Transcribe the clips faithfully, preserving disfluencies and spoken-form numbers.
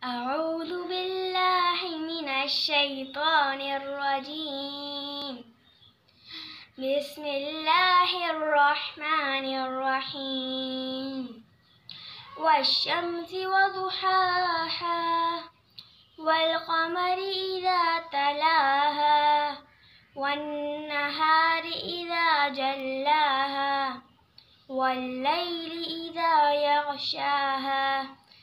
أعوذ بالله من الشيطان الرجيم. بسم الله الرحمن الرحيم. والشمس وضحاها والقمر إذا تلاها والنهار إذا جلاها والليل إذا يغشاها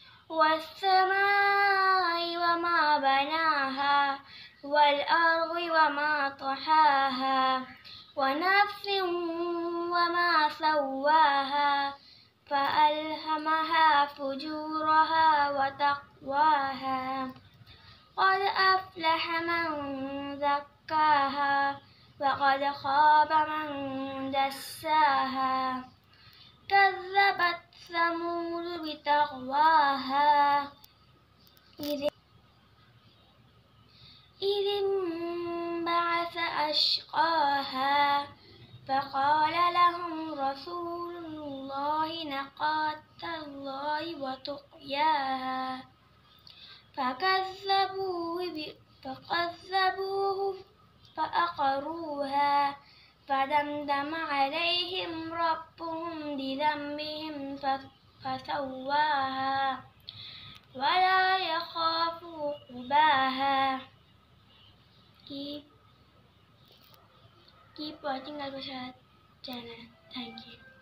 والسماء وما بناها والأرض وما طحاها ونفس وما سواها فألهمها فجورها وتقواها قد أفلح من زكاها وقد خاب من دساها كذبت ثمود بطغواها إذ انبعث أشقاها فقال لهم رسول الله ناقة الله وسقياها فكذبوه فكذبوه فعقروها فدمدم عليهم ربهم بذنبهم فسواها ولا يخاف عقباها. Keep keep watching Al Bashar channel. Thank you.